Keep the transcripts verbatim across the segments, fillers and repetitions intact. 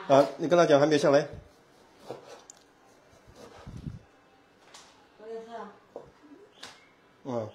啊，你跟他讲还没有下来。嗯。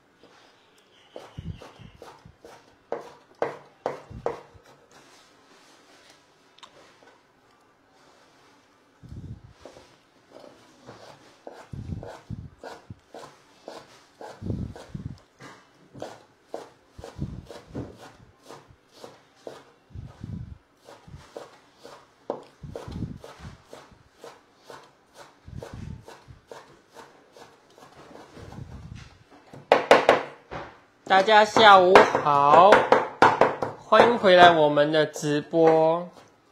大家下午好，欢迎回来我们的直播。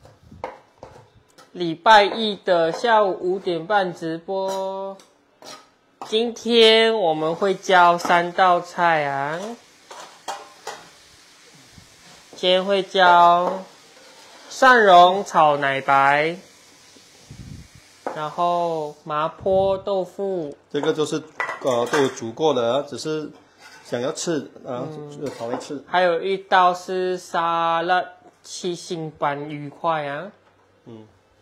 礼拜一的下午五点半直播。今天我们会教三道菜啊。今天会教蒜蓉炒奶白，然后麻婆豆腐。 这个就是呃都有煮过的，只是。想要吃啊，就炒来吃。 还有一道是沙拉七星斑鱼块啊。嗯。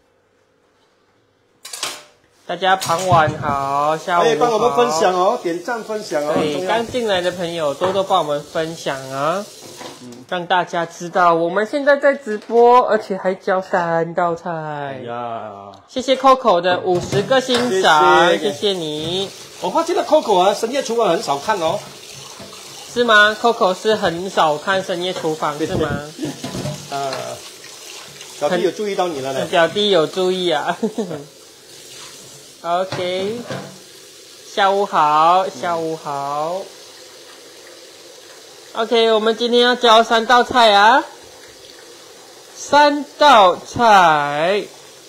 大家傍晚好，下午好。 哎，帮我们分享哦，点赞分享哦。 对，刚进来的朋友多多帮我们分享啊，嗯，让大家知道我们现在在直播，而且还教三道菜。哎呀， 谢谢 Coco 的五十个欣赏，谢谢, 谢谢你。 我发现了 Coco 啊，深夜厨房很少看哦。 是吗 ？Coco 是很少看深夜厨房是吗？ 呃，小弟有注意到你了呢。 小弟有注意啊。OK， 下午好，下午好。OK， 我们今天要教三道菜啊。三道菜：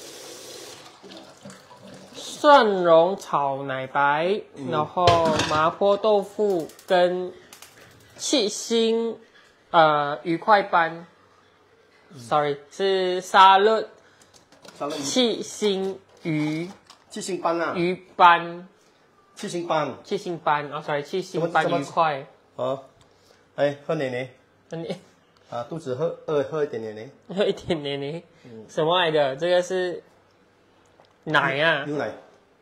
蒜蓉炒奶白，嗯、然后麻婆豆腐跟。七星，呃，鱼块斑、嗯、，sorry， 是沙律， 沙律七星鱼， 七星斑啊， 鱼斑， 七星斑， 七星斑，哦 ，sorry， 七星斑鱼块。 好，哎，喝奶奶， 喝奶， 啊，肚子喝饿，喝一点奶奶， 喝一点奶奶，嗯、什么来的？这个是奶啊， 牛奶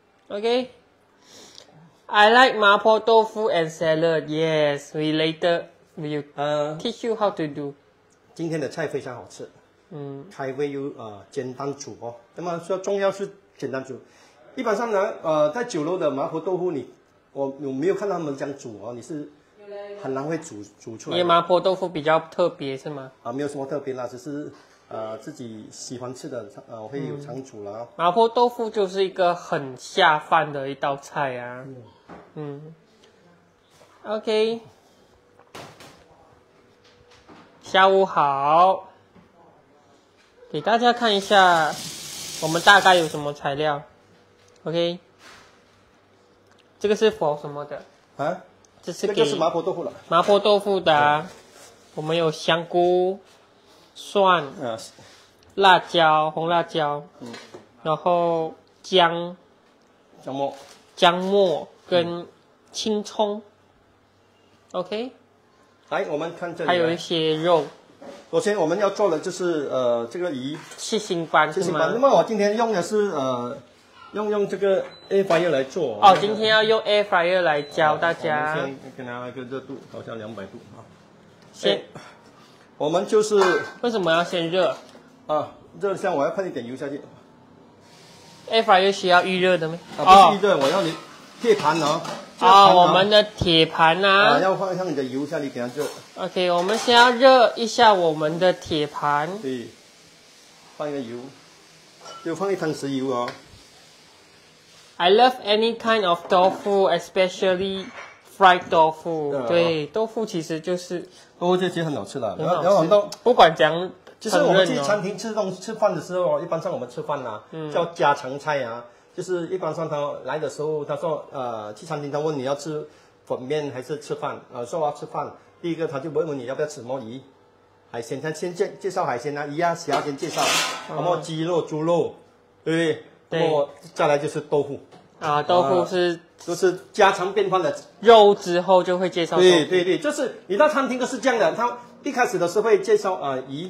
，OK。I like mapo tofu and salad. Yes, we later will uh, teach you how to do. 今天的菜非常好吃，嗯，开胃又呃简单煮哦。那么说重要是简单煮。一般上呢，呃，在酒楼的麻婆豆腐你，我我没有看到他们这样煮哦，你是很难会煮煮出来。 因为麻婆豆腐比较特别是吗？ 啊，没有什么特别啦，只是。呃，自己喜欢吃的，呃，我会有常煮啦、嗯。 麻婆豆腐就是一个很下饭的一道菜啊。嗯。嗯 OK。下午好，给大家看一下，我们大概有什么材料。OK。这个是否什么的？ 啊？ 这是给这个是麻婆豆腐了。 麻婆豆腐的、啊，我们有香菇。蒜、 啊、 辣椒、红辣椒，嗯，然后姜、 姜末、 姜末跟青葱、嗯、，OK。 来，我们看这里。 还有一些肉。 首先我们要做的就是呃这个鱼。 七星斑是吗？ 那么我今天用的是呃用用这个 air fryer 来做。 哦，今天要用 air fryer 来教大家。 我们先给它一个热度，好像两百度啊。 先。 我们就是为什么要先热？ 啊，热像我要喷一点油下去。 air fryer 需要预热的吗？ 啊，不是预热，我要你铁盘哦。 啊、哦，我们的铁盘啊， 啊，要放上你的油下去给它热。 OK， 我们先要热一下我们的铁盘。 对，放一个油，就放一汤匙油哦。 I love any kind of tofu, especially fried tofu。对, 对，豆腐其实就是。 豆腐这其实很好吃的， 然后然后到不管怎样， 就是我们去餐厅吃东吃饭的时候，一般上我们吃饭呐、啊嗯，叫家常菜啊，就是一般上他来的时候，他说呃去餐厅他问你要吃粉面还是吃饭，呃说要吃饭，第一个他就问问你要不要吃什么鱼，海鲜他先介介绍海鲜啊，鱼啊虾先介绍，然后鸡肉、猪肉，对不对？对，然后再来就是豆腐。 啊，豆腐是、呃、 就是家常便饭的肉之后就会介绍豆腐。 对对对，就是你到餐厅都是这样的，他一开始的时候会介绍呃鱼，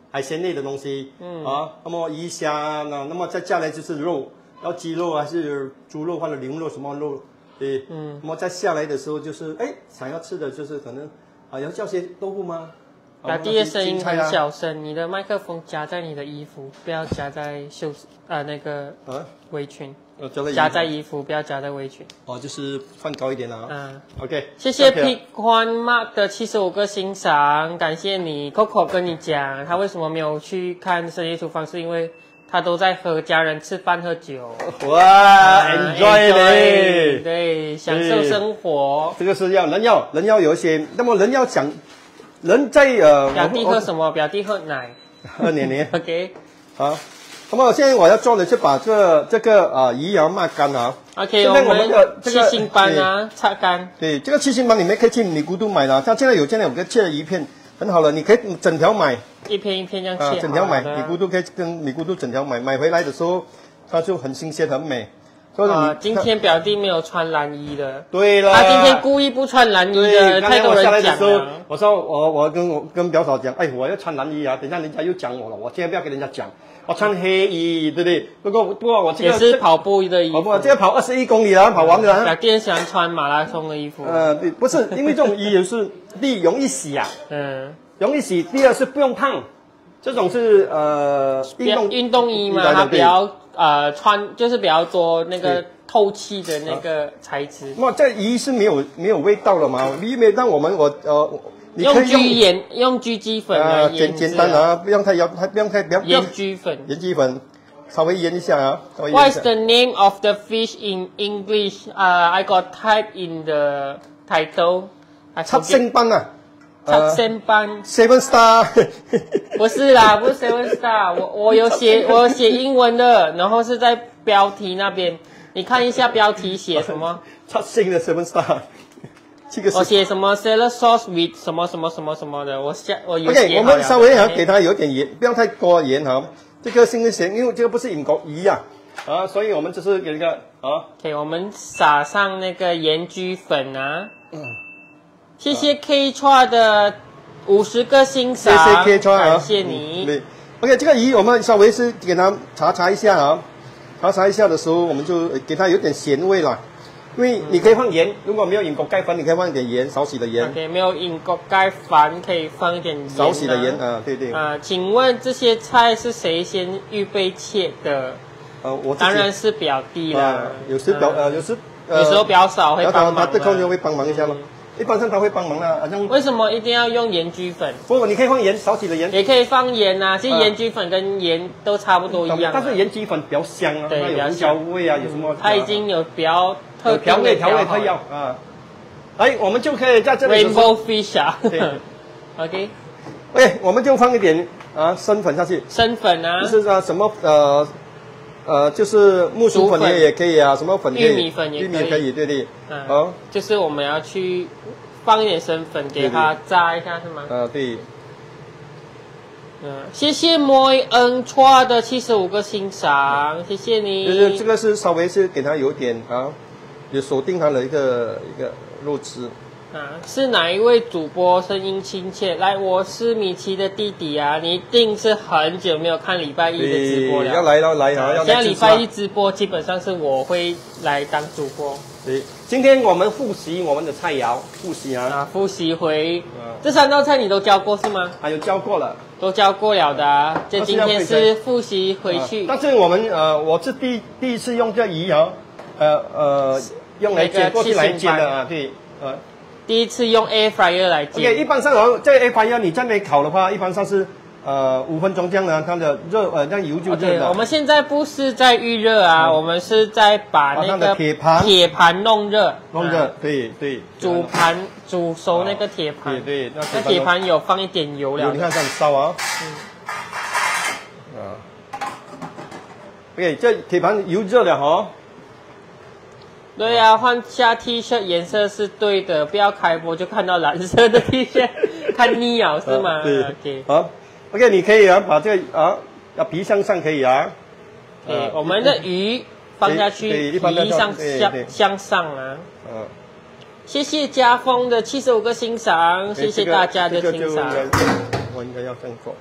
海鲜类的东西，嗯啊，那么鱼虾那那么再下来就是肉，要鸡肉还是猪肉或者牛肉什么肉，对，嗯，那么再下来的时候就是哎想要吃的就是可能啊要叫些豆腐吗？ 表弟的声音很小声，你的麦克风夹在你的衣服，不要夹在袖子啊那个啊围裙。夹在衣服，不要夹在围裙。 哦，就是放高一点啊。嗯 ，OK。 谢谢 Pick One Mark 的七十五个欣赏，感谢你。Coco 跟你讲，他为什么没有去看深夜厨房，是因为他都在和家人吃饭喝酒。 哇 ，enjoy 嘞， 对，享受生活。 这个是要人要人要有一些，那么人要讲，人在呃。 表弟喝什么？表弟喝奶。 喝奶奶。 OK。 好。那么现在我要做的是把这个这个啊鱼要抹干啊。 OK， 现在我们的这个七星斑啊擦干。 对，这个七星斑你们可以去米咕嘟买的，像现在有这样有个切的鱼片，很好了，你可以整条买。 一片一片这样切。 啊，整条买，米咕嘟可以跟米咕嘟整条买，买回来的时候它就很新鲜很美。 啊，今天表弟没有穿蓝衣的。 对了。 他今天故意不穿蓝衣的，太多人讲了。 我说我我跟我跟表嫂讲，哎，我要穿蓝衣啊，等一下人家又讲我了，我现在不要跟人家讲。我穿黑衣，对不对？不过不过我这个也是跑步的衣服， 跑步这个跑二十一公里了，跑完了。 表弟喜欢穿马拉松的衣服。 呃，对，不是，因为这种衣也是第一容易洗啊，嗯，容易洗。第二是不用烫，这种是呃运动运动衣嘛，它比较呃穿就是比较多那个透气的那个材质。 那这衣是没有没有味道了嘛？因为让我们我呃。 用居盐，用居鸡粉啊， 简简单啊，不用太油，不用太不要。 盐居粉， 盐居粉，稍微腌一下啊。 What is the name of the fish in English? 啊 I got type in the title. 七星斑啊， 七星斑 ，Seven Star。 不是啦，不是 Seven Star， 我我有写我有写英文的，然后是在标题那边，你看一下标题写什么？ 七星的 Seven Star。 我写什么 salad sauce with 什么什么什么什么的，我下我有写好了。 OK， 我们稍微要给它有点盐，不要太多盐哈。这个新的咸，因为这个不是银国鱼呀，啊，所以我们只是给一个啊。 OK， 我们撒上那个盐焗粉啊。嗯。谢谢 K Chua 的五十个欣赏， 谢谢 K Chua 啊， 感谢你。 对 ，OK， 这个鱼我们稍微是给它查查一下啊，查查一下的时候，我们就给它有点咸味啦。因为你可以放盐，如果没有银国盖粉，你可以放一点盐，少许的盐。 OK， 没有银国盖粉可以放一点盐、啊。 少许的盐啊，对对。 啊，请问这些菜是谁先预备切的？ 呃，我当然是表弟啦。 啊、有时表呃有时呃有时候表嫂会帮忙。 他这空就会帮忙一下咯。嗯、一般上他会帮忙啦，好像。 为什么一定要用盐焗粉？ 不，你可以放盐，少许的盐。 也可以放盐啊，其实盐焗粉跟盐都差不多一样、啊。 但是盐焗粉比较香啊， 对， 它有胡椒味啊，有什么？ 它已经有比较。 调味调味特药啊，哎，我们就可以在这里。 Rainbow fish 啊，对 ，OK， 哎，我们就放一点啊生粉下去。 生粉啊， 就是啊什么呃呃，就是木薯粉也也可以啊，什么粉可以？ 玉米粉也可以， 玉米可以，对对。 嗯，好，就是我们要去放一点生粉给它炸一下，是吗？ 啊，对。 嗯，谢谢 Moy N Chua 的七十五个欣赏，谢谢你。 就是这个是稍微是给它有点啊。有锁定它的一个一个肉质啊，是哪一位主播声音亲切？来，我是米奇的弟弟啊，你一定是很久没有看礼拜一的直播了。 要来要来啊！要来。 现在礼拜一直播基本上是我会来当主播。 对，今天我们复习我们的菜肴，复习啊， 啊，复习回、啊、这三道菜你都教过是吗？ 还有教过了， 都教过了的、啊。这今天是复习回去。 啊、但是我们呃，我是第第一次用这鱼啊。呃呃，用来煎过去来煎的啊，对，呃， 第一次用 air fryer 来煎。 OK， 一般上哦，这个 air fryer 你在那烤的话，一般上是呃五分钟这样的，它的热呃让油就热了。 我们现在不是在预热啊，嗯、我们是在把那个铁盘铁盘弄热， 弄热，对对。 煮盘煮熟那个铁盘， 对对， 那铁盘有放一点油了。 你看这样烧啊。嗯。啊。OK， 这铁盘油热了哈。 对啊，换下 T 恤颜色是对的，不要开播就看到蓝色的 T 恤，看腻了是吗？ 对 ，OK， 好 ，OK， 你可以啊，把这个啊，要皮向上可以啊。 对，我们的鱼放下去，皮上向向上啊。嗯。谢谢家峰的七十五个欣赏，谢谢大家的欣赏。 我应该要这样做。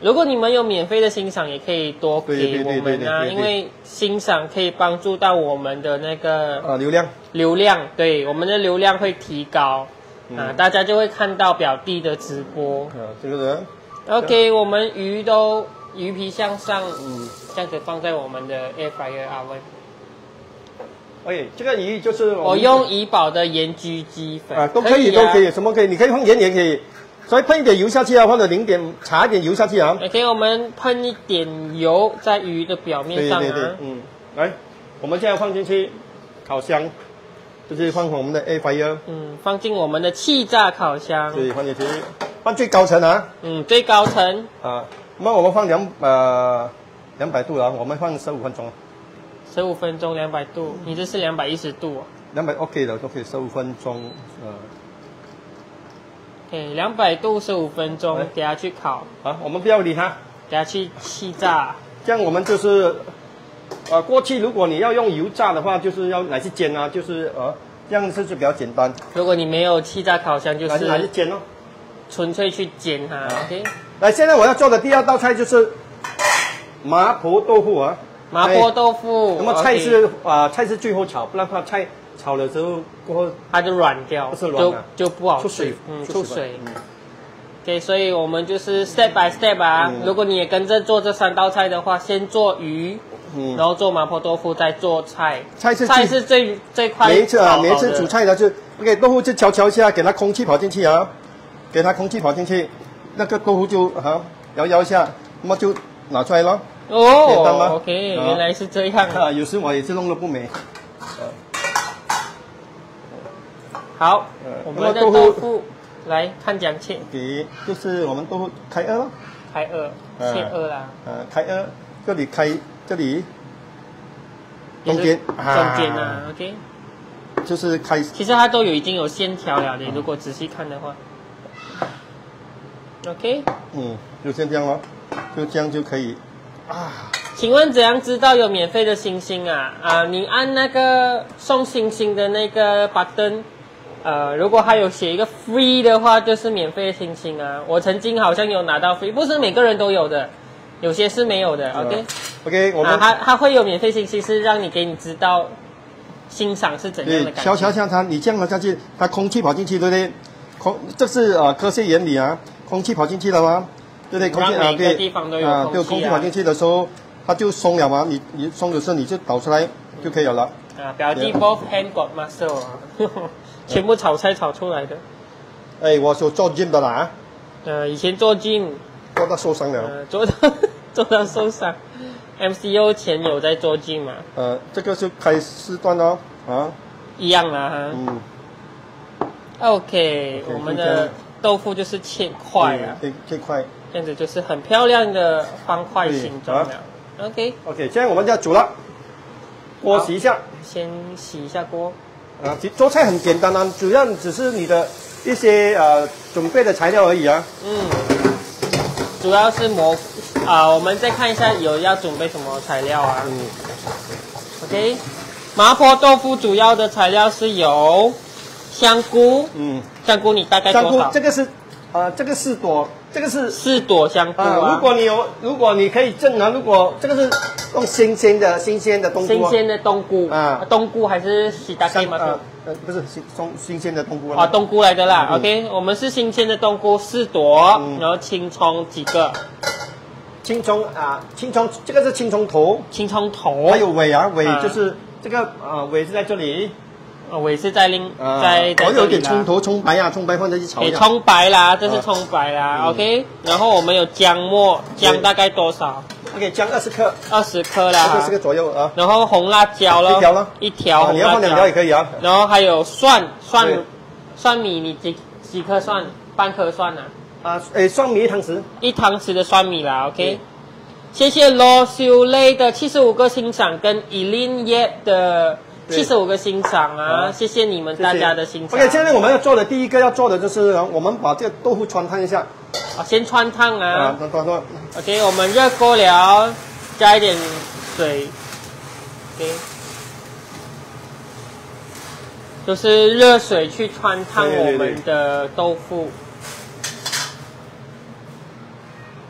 如果你们有免费的欣赏，也可以多对给我对对对们啊， 对对对因为欣赏可以帮助到我们的那个啊流量。 流量，对，我们的流量会提高、 嗯、 啊，大家就会看到表弟的直播。 啊，这个人 OK， 我们鱼都鱼皮向上， 嗯， 这样子放在我们的 air fryer oven。 OK， 这个鱼就是我我用怡宝的盐焗鸡粉啊，都可以， 可以啊都可以，什么可以？你可以放盐也可以，所以喷一点油下去啊，或者淋点撒一点油下去啊。 OK， 我们喷一点油在鱼的表面上啊。 对对对，嗯，来，我们现在放进去烤箱，就是放我们的 air fryer， 嗯，放进我们的气炸烤箱。 对，放进去，放最高层啊。 嗯，最高层。 啊，那我们放两呃两百度啊，我们放十五分钟。 十五分钟两百度，你这是两百一十度、哦。 两百 OK 的，都可以十五分钟，呃。 OK， 两百度十五分钟， 哎给它去烤。 好，我们不要理它， 给它去气炸。 这样我们就是，呃，过去如果你要用油炸的话，就是要拿去煎啊，就是呃，这样就是比较简单。 如果你没有气炸烤箱，就拿去拿去是煎哦。 纯粹去煎它。OK， 来，现在我要做的第二道菜就是麻婆豆腐啊。 麻婆豆腐。 那么菜 OK 是啊、呃，菜是最后炒，不然的话菜炒了之后过后它就软掉， 不是软啊就就不好吃， 出水， 嗯， 出水出水。 嗯 OK， 所以我们就是 step by step 啊。 嗯如果你也跟着做这三道菜的话，先做鱼， 嗯然后做麻婆豆腐，再做菜。 菜是菜是最最快每一次啊， 炒好的每一次煮菜的就 OK， 豆腐就敲敲一下，给它空气跑进去啊，给它空气跑进去，那个豆腐就啊摇摇一下，那么就拿出来了。简单吗哦，OK， 啊原来是这样。 啊，有时我也是弄得不美。 好呃， 我们的那么豆腐豆腐来看讲切， 给就是我们豆腐开二了， 开二， 呃切二啦， 呃，开二，这里开这里中间也是中间啊，OK。 就是开其实它都有已经有线条了的，如果仔细看的话。OK， 嗯，就先这样咯，就这样就可以啊。 请问怎样知道有免费的星星啊？啊，你按那个送星星的那个 button， 呃，如果它有写一个 free 的话，就是免费的星星啊。我曾经好像有拿到 free， 不是每个人都有的，有些是没有的。OK， OK， 我们、 啊、它它会有免费星星，是让你给你知道欣赏是怎样的对， 感觉。 敲敲敲它，你这样的下去，它空气跑进去，对不对？空，这是呃科学原理啊，空气跑进去了吗？对不对？空气啊， 让每个对， 地方都有啊， 空气啊对，空气跑进去的时候，它就松了嘛。你你松的时候，你就倒出来就可以了。 啊，表弟 both hand got muscle 啊，全部炒菜炒出来的。 哎，我有做 gym 的啦，啊呃，以前做 gym， 做到受伤了。 呃，做到做到受伤。M C O 前有在做 gym 嘛？ 呃，这个是开四段哦，啊， 一样啦哈。 嗯 OK，, 我们的豆腐就是切块啊， 这这块。 这样子就是很漂亮的方块对形状了。OK， OK， 现在我们就要煮了，锅洗一下。 先洗一下锅。 啊，其实做菜很简单啊，主要只是你的一些呃准备的材料而已啊。 嗯，主要是蘑啊、我们再看一下有要准备什么材料啊。 嗯 OK， 麻婆豆腐主要的材料是有香菇， 嗯， 香菇你大概香多少？ 菇这个是，呃，这个四朵，这个是四朵香菇啊。 啊，如果你有，如果你可以蒸啊，如果这个是用新鲜的、新鲜的冬菇、啊， 新鲜的冬菇啊冬菇还是西达cây 吗？ 呃呃不是新新新鲜的冬菇啊，冬菇来的啦。 嗯 OK， 我们是新鲜的冬菇四朵， 嗯然后青葱几个， 青葱啊，青葱这个是青葱头， 青葱头， 还有尾啊，尾啊就是这个啊尾是在这里， 呃尾是在另啊， 在在我有这里啦。 点葱头、葱白啊，葱白放在一起炒一下。 给葱白啦，这是啊葱白啦、 嗯 o k 然后我们有姜末，姜对大概多少？ OK，姜二十克， 二十克二啦十。克左右啊。 然后红辣椒咯， 一条咯一条啊红辣椒。 你要放两条也可以啊。 然后还有蒜，蒜对蒜米，你几几颗蒜？半颗蒜啊， 啊，诶，蒜米一汤匙。 一汤匙的蒜米啦，OK 对。 谢谢罗修雷的七十五个欣赏跟 Elin Yep 的对七十五个欣赏啊， 好谢谢你们大家的欣赏。 OK， 现在我们要做的第一个要做的就是，啊我们把这个豆腐穿烫一下。 啊，先穿烫啊。 啊，穿穿穿。 OK， 我们热锅了，加一点水。OK， 就是热水去穿烫我对对对们的豆腐。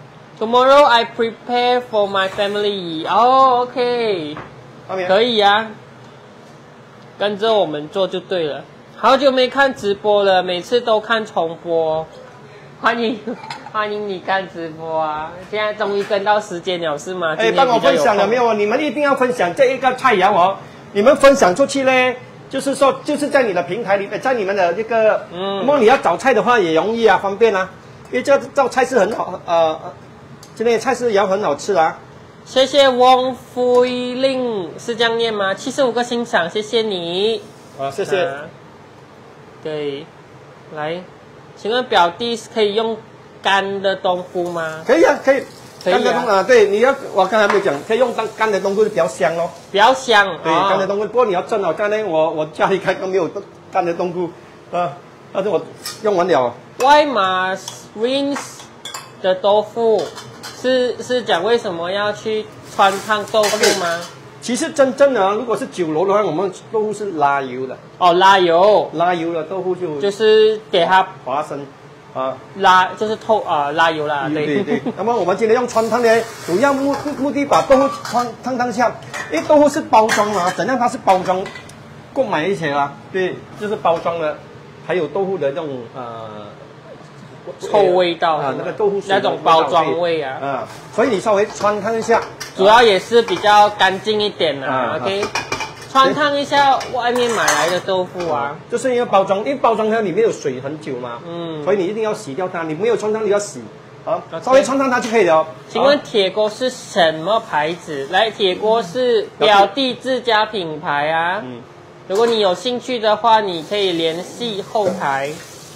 Tomorrow I prepare for my family. 哦 ，OK， 可以啊，跟着我们做就对了。好久没看直播了，每次都看重播。欢迎欢迎你看直播啊！现在终于跟到时间了是吗？ 哎，帮我分享了没有？你们一定要分享这一个菜肴哦。你们分享出去呢，就是说就是在你的平台里面，在你们的这个，嗯，那么你要找菜的话也容易啊，方便啊。因为这道菜是很好，呃，今天的菜是也很好吃啊。 谢谢汪福令，是这样念吗？七十五个欣赏，谢谢你。 啊，谢谢。啊、 对，来。请问表弟可以用干的冬菇吗？ 可以啊，可以。 可以啊。 干的冬啊，对，你要我刚才没有讲，可以用干干的冬菇比较香咯。 比较香。 对，哦、干的冬菇。不过你要蒸哦，刚才我我家里刚刚没有干的冬菇，啊，但是我用完了。 Why must rinse 的豆腐是是讲为什么要去穿烫豆腐吗？ Okay. 其实真正的、啊，如果是酒楼的话，我们豆腐是拉油的。 哦，拉油， 拉油的豆腐就就是给它滑身，啊， 拉就是透啊、呃、拉油啦。对对对。那么我们今天用穿烫呢，主要目目的把豆腐穿烫烫下，因为豆腐是包装嘛，怎样它是包装购买一些啦，对，就是包装的，还有豆腐的这种呃臭味道啊，那个豆腐那种包装味啊， 啊，所以你稍微穿烫一下。 主要也是比较干净一点的、啊、，OK。穿烫一下外面买来的豆腐啊， 就是因为包装，因为包装它里面有水很久嘛，嗯，所以你一定要洗掉它。你没有穿烫，你要洗，啊， okay. 稍微穿烫它就可以了。 请问铁锅是什么牌子？来，铁锅是表弟自家品牌啊。嗯，如果你有兴趣的话，你可以联系后台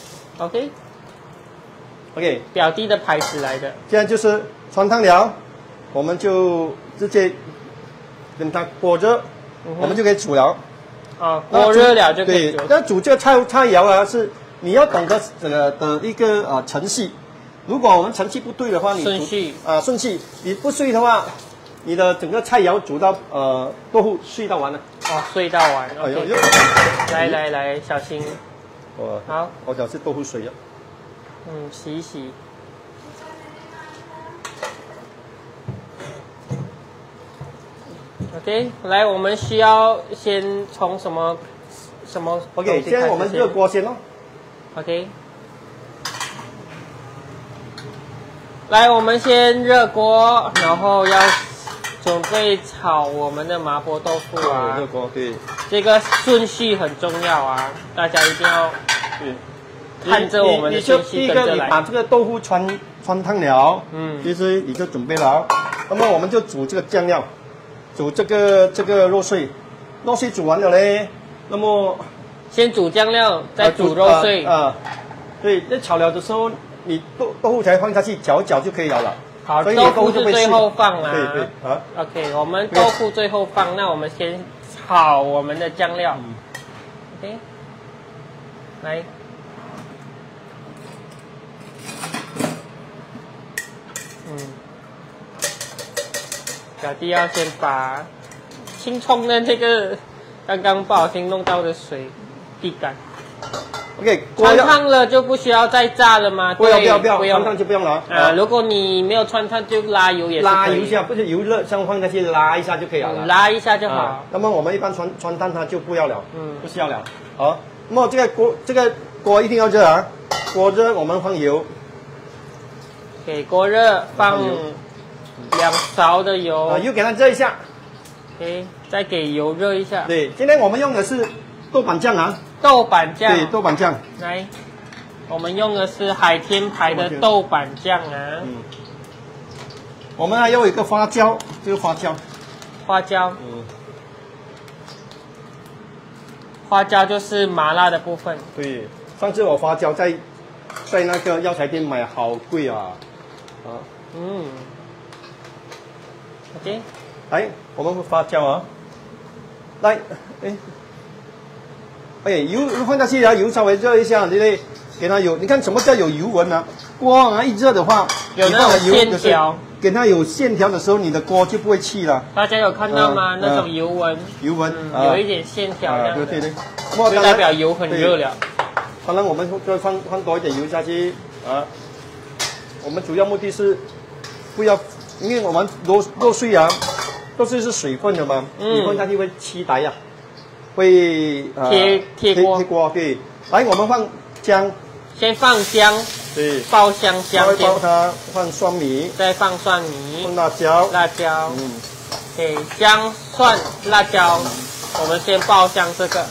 ，OK。OK， 表弟的牌子来的。 现在就是穿烫了。 我们就直接跟它锅热，嗯、我们就可以煮了。 啊，锅热了就可以煮。 对，那煮这个菜菜肴啊，是你要懂得这个的一个呃程序。如果我们程序不对的话，你顺序啊顺序你不碎的话，你的整个菜肴煮到呃豆腐碎到完了。 哦，碎到完。哎呦呦！来来来，小心。 我好， 我想是豆腐水了。 嗯，洗一洗。 OK， 来，我们需要先从什么什么 ？OK， 现在我们热锅先咯。 OK， 来，我们先热锅，然后要准备炒我们的麻婆豆腐啊。 热锅对。 这个顺序很重要啊，大家一定要对看着我们的顺序跟着来。 第一个，你把这个豆腐穿穿烫了，嗯，其实你就准备了。那么我们就煮这个酱料。 煮这个这个肉碎，肉碎煮完了嘞，那么先煮酱料，再煮肉碎啊、呃呃。对，那炒了的时候，你豆豆腐才放下去搅一搅就可以了了。 好，豆腐是最后放啦。 对对啊。 OK， 我们豆腐最后放，那我们先炒我们的酱料。嗯、OK， 来。嗯。 表弟要先把青葱的这个刚刚不小心弄到的水沥干。 OK， 穿烫了就不需要再炸了吗？ 不要不要不要，穿烫就不用了啊。如果你没有穿烫，就拉油也是拉油一下，不是油热，像放下去拉一下就可以了。 嗯、拉一下就好、啊。 那么我们一般穿穿烫它就不要了，嗯，不需要了。好，那么这个锅这个锅一定要热啊，锅热我们放油。 给锅热放。 两勺的油， 啊，油给它热一下。 OK， 再给油热一下。 对，今天我们用的是豆瓣酱啊。 豆瓣酱。 对，豆瓣酱。 来，我们用的是海天牌的豆瓣酱啊。嗯。 我们还有一个花椒，这个花椒。 花椒。嗯。花椒就是麻辣的部分。 对，上次我花椒在在那个药材店买，好贵啊。啊。嗯。 OK， 来，我们发酵啊，来，哎，哎，油放下去啊，油稍微热一下，对不对？给它有，你看什么叫有油纹啊？锅啊一热的话， 有那种线条， 给它有线条的时候，你的锅就不会气了。 大家有看到吗？呃、那种油纹， 油纹、 嗯，有一点线条这样、啊、 对对对， 就代表油很热了。 当然，我们就放放多一点油下去啊。我们主要目的是不要，因为我们肉肉碎啊，肉碎是水分的嘛， 嗯水分它就会起来呀、啊，会呃贴贴锅贴锅对。来，我们放姜， 先放姜， 对， 爆香稍微香先， 爆它，放蒜米， 再放蒜米放、辣椒， 辣椒。 嗯， 对，姜、蒜、辣椒，我们先爆香这个。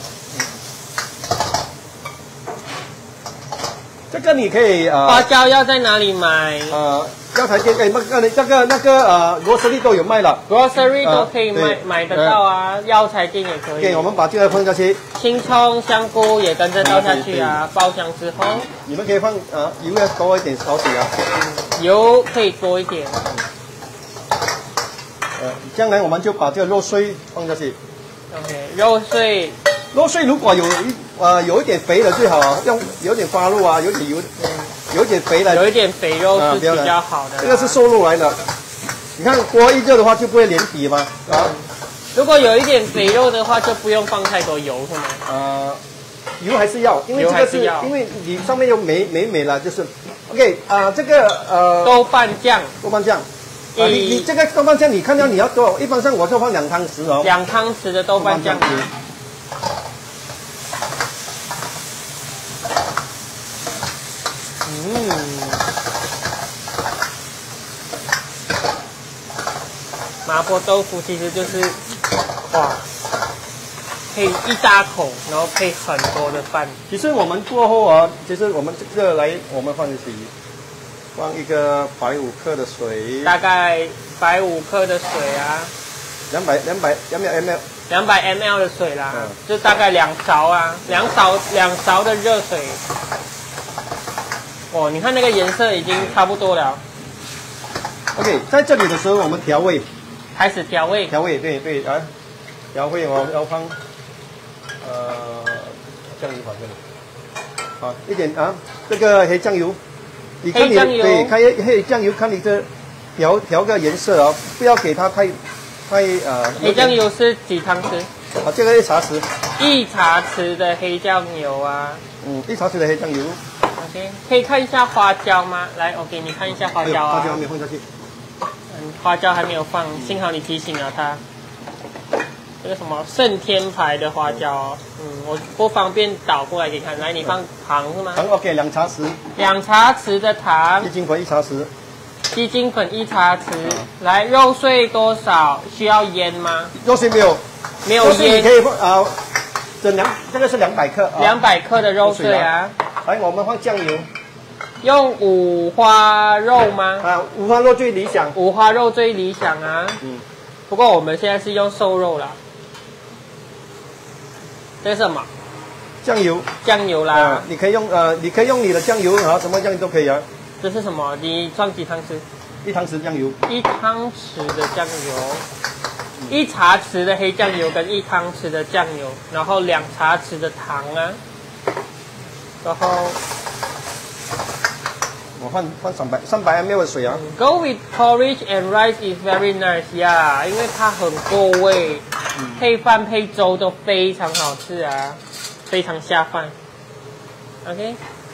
这个你可以呃花椒要在哪里买呃药材店哎那个那个那个呃罗斯利都有卖了。 ？grocery 都可以呃对买买得到啊，药材店也可 OK， 以我。们把这个放下去， 青葱、香菇也跟着倒下去啊，爆香之后， 你们可以放呃油要多一点少许啊。 油可以多一点。 呃，将来我们就把这个肉碎放下去。 OK，肉碎， 肉碎如果有一呃有一点肥的最好啊，用有点发肉啊，有点油，有一点肥的， 有一点肥肉是比啊不要了较好的啦。 这个是瘦肉来的。你看锅一热的话就不会连底嘛，啊， 如果有一点肥肉的话，就不用放太多油，是吗？ 呃，油还是要，因为油这个是还是要因为你上面有美美美了，就是 OK 啊、这个呃豆瓣酱豆瓣酱。啊，你一你这个豆瓣酱，你看到你要多少？一般上我就放两汤匙哦。 两汤匙的豆瓣酱。嗯，麻婆豆腐其实就是哇，配一大口，然后配很多的饭。 其实我们过后啊，其实我们这个来，我们放进去，放一个百五克的水， 大概百五克的水啊， 两百两百两百 ml， 两百 ml 的水啦， 嗯就大概两勺啊，两勺两勺的热水。哦，你看那个颜色已经差不多了， OK， 在这里的时候我们调味， 开始调味。 调味对对啊，调味我要放呃酱油放这里，啊一点啊这个黑酱油，你看你黑酱油对看黑酱油看你这调调个颜色啊，不要给它太太呃黑酱油是几汤匙？ 啊这个一茶匙， 一茶匙的黑酱油啊。 嗯一茶匙的黑酱油， OK， 可以看一下花椒吗？来，我给你看一下花椒啊。 花椒还没放下去。 嗯，花椒还没有放，幸好你提醒了他。这个什么盛天牌的花椒哦，嗯，我不方便倒过来给你看。来，你放糖是吗？ 糖 OK 两茶匙， 两茶匙的糖鸡，精粉一茶匙， 鸡精粉一茶匙。来，肉碎多少？需要腌吗？ 肉碎没有？ 没有肉碎你腌可。以放啊，这两这个是两百克啊。 两百克的肉碎啊， 来，我们放酱油用五花肉吗？ 啊，五花肉最理想。 五花肉最理想啊。 嗯， 不过我们现在是用瘦肉啦。这是什么？ 酱油酱油啦。 啊，你可以用呃，你可以用你的酱油啊，什么酱油都可以啊， 这是什么？你放几汤匙？ 一汤匙酱油。 一汤匙的酱油，一茶匙的黑酱油跟一汤匙的酱油，然后两茶匙的糖啊，然后我放放三百三百 ml 的水啊。 Go with porridge and rice is very nice 呀、yeah, 因为它很够味，配饭配粥都非常好吃啊，非常下饭。OK，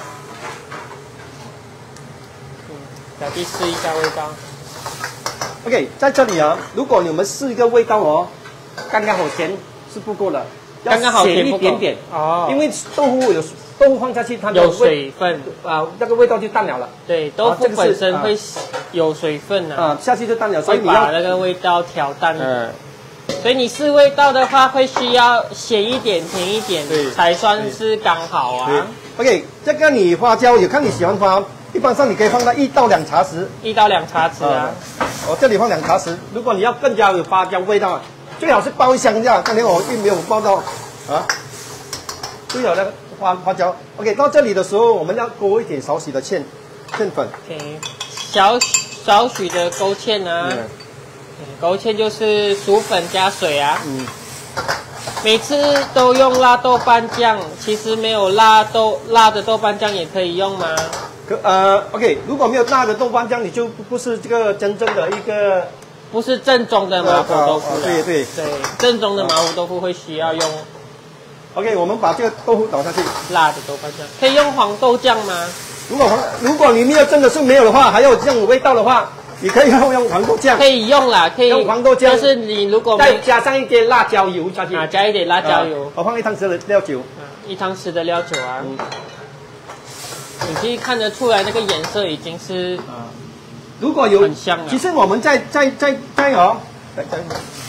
嗯，小弟试一下味道。 OK， 在这里啊，如果你们试一个味道哦，刚刚好咸是不够的，要刚刚好咸甜不够一点点哦因为豆腐有豆腐放下去，它的有味水分， 啊，那个味道就淡了了对，豆腐这个是本身会有水分啊， 啊，下去就淡了，所会以你要把那个味道调淡。 嗯。 所以你试味道的话，会需要咸一点、甜一点对， 才算是刚好对啊。 ，OK， 这个你花椒有看你喜欢花，一般上你可以放到一到两茶匙。 一到两茶匙啊。 我这里放两茶匙，如果你要更加有花椒味道，最好是爆香这样。刚才我并没有爆到啊，最好那个花花椒。OK， 到这里的时候，我们要勾一点少许的芡芡粉。 OK， 少少许的勾芡啊。 嗯勾芡就是薯粉加水啊。 嗯， 每次都用辣豆瓣酱，其实没有辣豆辣的豆瓣酱也可以用吗？ 可呃，OK， 如果没有辣的豆瓣酱，你就不不是这个真正的一个不是正宗的麻婆豆腐啦、 呃呃对对对，正宗的麻婆豆腐会需要用 OK， 我们把这个豆腐倒下去。 辣的豆瓣酱，可以用黄豆酱吗？ 如果如果你没有真的是没有的话，还有这样的味道的话， 你可以用用黄豆酱， 可以用啦，可以用黄豆酱， 但是你如果再加上一点辣椒油下去， 啊，加一点辣椒油， 啊、我放一汤匙的料酒， 啊，一汤匙的料酒啊， 嗯、 你可以看得出来那个颜色已经是啊，如果有很香了。 其实我们在在在在哦，在在。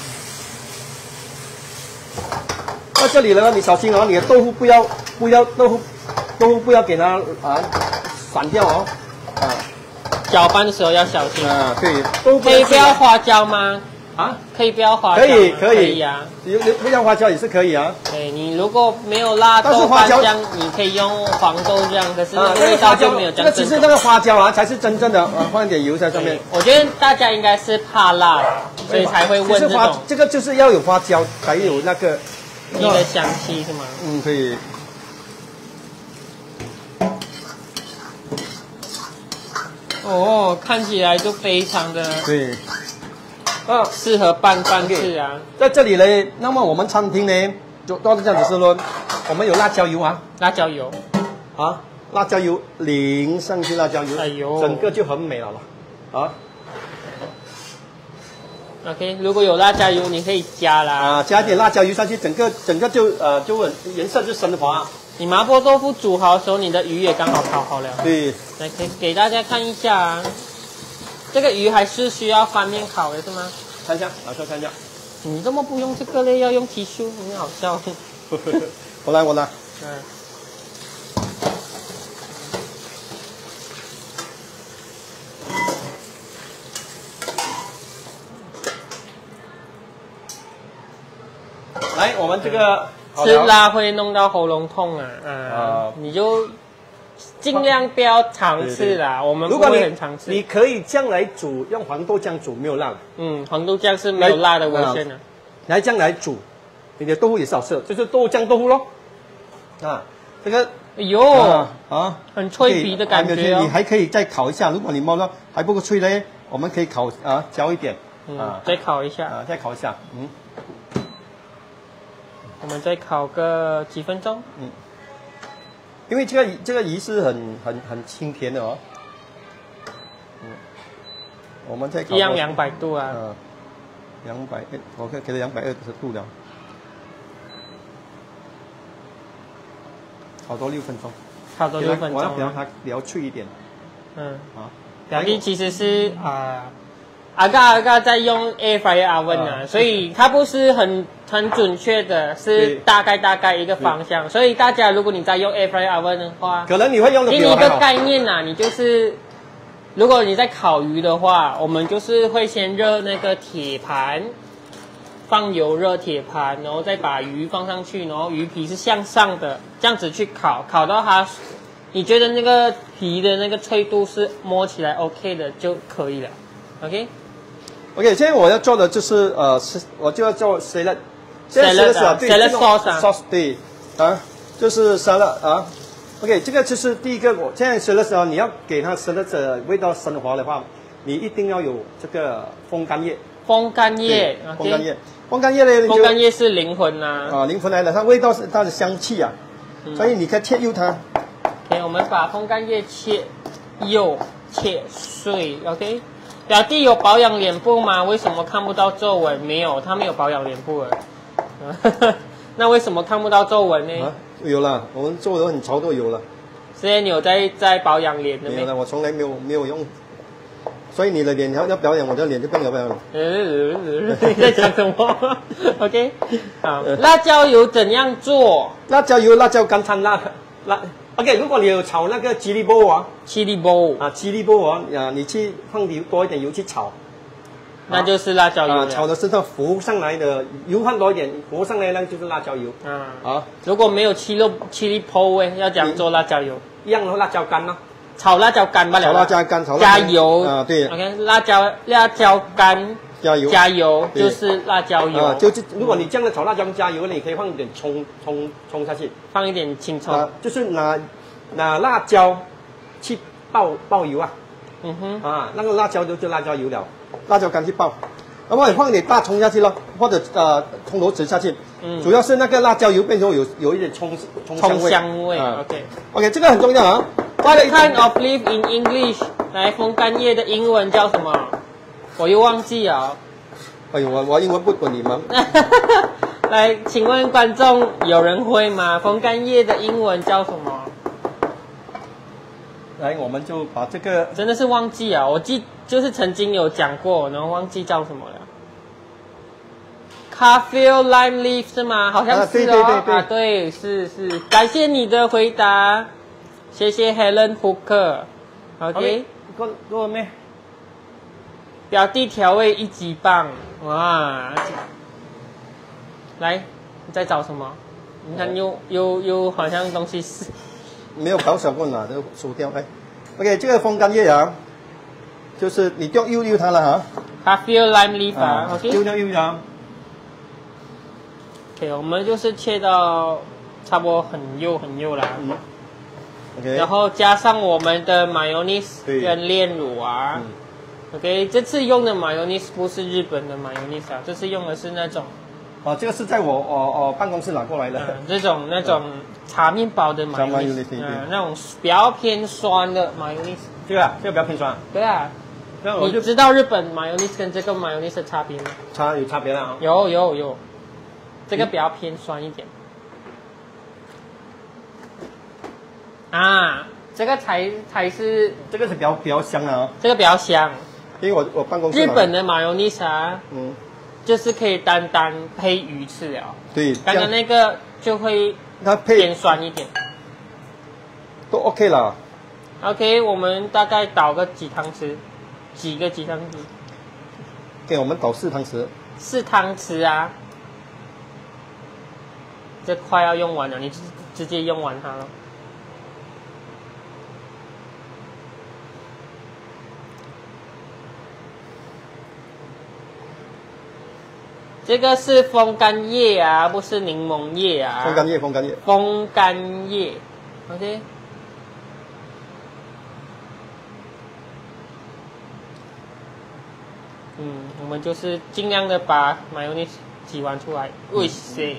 到这里了，你小心哦，你的豆腐不要不要豆腐豆腐不要给它啊散掉哦，啊， 搅拌的时候要小心啊，对，豆腐可以不要花椒吗？ 啊， 可以不要花椒？ 可以可以可以呀， 有有不要花椒也是可以啊。 对，你如果没有辣但是豆花椒瓣酱，你可以用黄豆酱，可是那啊， 个味道就没有这这样正宗。 个其实那个花椒啊才是真正的，啊，放一点油在上面。 我觉得大家应该是怕辣，所以才会问这其实花种这个就是要有花椒才有那个一个香气是吗？ 嗯，可以。 哦，看起来就非常的对。啊， 适合拌饭吃啊。 在这里呢，那么我们餐厅呢，就都是这样子是说，我们有辣椒油啊， 辣椒油啊，辣椒油淋上去，辣椒油， 哎呦， 整个就很美了了，啊。 OK， 如果有辣椒油，你可以加啦。 啊，加一点辣椒油上去，整个整个就呃就很颜色就升华。 你麻婆豆腐煮好的时候，你的鱼也刚好烤好了。 对， 来，可以给大家看一下啊。这个鱼还是需要翻面烤的是吗？ 看一下，老师看一下。 你怎么不用这个嘞？要用提酥，很好笑。 我来，我来。 嗯。 来，我们这个吃辣会弄到喉咙痛啊，啊， 啊你就尽量不要常吃啦。我们不会很常吃。 你可以这样来煮，用黄豆酱煮没有辣的。 嗯，黄豆酱是没有辣的危险的。 来这样来煮，你的豆腐也是好吃的，就是豆浆豆腐咯。啊，这个哎呦啊，啊很脆皮的感觉哦。 你还可以再烤一下，如果你摸到还不够脆呢，我们可以烤啊焦一点， 嗯， 啊再烤一下。 啊，再烤一下，嗯。 我们再烤个几分钟。 嗯，因为这个这个鱼是很很很清甜的哦。嗯，我们再烤一样两百度啊。 嗯，两百，我看给了两百二十度了，烤多六分钟。 烤多六分钟。 我要让它比较脆一点。 嗯。 啊， 表弟其实是啊。阿嘎阿嘎在用 air fryer oven 啊，所以它不是很很准确的，是大概大概一个方向。所以大家如果你在用 air fryer oven 的话， 可能你会用的比给你一个我还好。 概念呐、啊，你就是如果你在烤鱼的话，我们就是会先热那个铁盘，放油热铁盘，然后再把鱼放上去，然后鱼皮是向上的，这样子去烤，烤到它你觉得那个皮的那个脆度是摸起来 OK 的就可以了 ，OK。 OK， 现在我要做的就是呃，是我就要做 salad， salad 啊 salad sauce 啊 sauce 对啊，就是 salad 啊。OK， 这个就是第一个，我现在 salad 啊，你要给它 salad 的味道升华的话，你一定要有这个风干叶。 风干叶， 风干叶，风干叶呢？ 风干叶是灵魂呐。 啊，灵魂来的，它味道是它的香气啊， 嗯、 所以你可以切幼它。 OK， 我们把风干叶切幼切碎 ，OK。表弟有保养脸部吗？为什么看不到皱纹？没有，他没有保养脸部了。那为什么看不到皱纹呢？ 啊，有了，我们做的很潮都有了。 现在你有在在保养脸的没？ 没有了，我从来没有没有用。所以你的脸要要表演，我的脸就不要表演了。 你在讲什么？OK， 好，辣椒油怎样做？ 辣椒油、辣椒干掺辣辣。OK， 如果你有炒那个吉利波啊， 吉利波啊，吉利波啊，啊，你去放油多一点油去炒， 那就是辣椒油啊。炒的时候浮上来的油放多一点，浮上来那就是辣椒油。 啊啊， 如果没有吉利吉利波诶，要怎样做辣椒油？ 一样的辣椒干咯。 炒辣椒干罢了。 炒辣椒干，炒加油啊，对。 OK， 辣椒辣椒干。 加油， 加油就是辣椒油啊，就是如果你这样的炒辣椒加油，你可以放一点葱葱葱下去， 放一点青葱， 啊，就是拿拿辣椒去爆爆油啊， 嗯哼， 啊，那个辣椒就就辣椒油了，辣椒干去爆，然后你放一点大葱下去咯，或者呃葱头籽下去，嗯，主要是那个辣椒油变成有有一点葱葱香味， 香味、 啊、 ，OK OK， 这个很重要啊。 What kind of leaf in English？ 来，风干叶的英文叫什么我又忘记了。 哎呦，我我英文不准你们。 来，请问观众有人会吗？风干叶的英文叫什么？ 来，我们就把这个真的是忘记啊！我记就是曾经有讲过，然后忘记叫什么了。Kaffir lime leaf 是吗？好像是哦。啊， 对对对对啊，对，是是。感谢你的回答，谢谢 Helen Hooker。OK， 够够了没？ 表弟调味一级棒，哇！来，你在找什么？你看又又又好像东西是没有搞小棍了，都输掉。哎 ，OK， 这个风干叶啊，就是你就悠悠它了哈。Kaffir lime leaf 啊 ，OK。 悠悠悠它。 OK， 我们就是切到差不多很幼很幼啦。嗯。OK。然后加上我们的 mayonnaise 跟炼乳啊。嗯。OK， 这次用的 mayonnaise 不是日本的 mayonnaise 啊，这次用的是那种。 哦，这个是在我我我办公室拿过来的。 嗯、这种那种茶面包的 mayonnaise， 嗯，那种比较偏酸的 mayonnaise。 对啊，这个比较偏酸。 对啊。你知道日本 mayonnaise 跟这个 mayonnaise 的差别吗？ 差有差别啊。 有有有，这个比较偏酸一点。嗯、啊，这个才才是。 这个是比较比较香啊。 这个比较香。 因为我我办公室。 日本的 mayonnaise 啊。 嗯。 就是可以单单配鱼吃了。 对， 刚刚那个就会它配偏酸一点。 都 OK 了。 OK， 我们大概倒个几汤匙，几个几汤匙？ 给我们倒四汤匙。 四汤匙啊！这快要用完了，你直接用完它了。这个是风干叶啊，不是柠檬叶啊。 风干叶，风干叶。 风干叶 ，OK。嗯，我们就是尽量的把 mayonnaise 挤完出来。喂塞！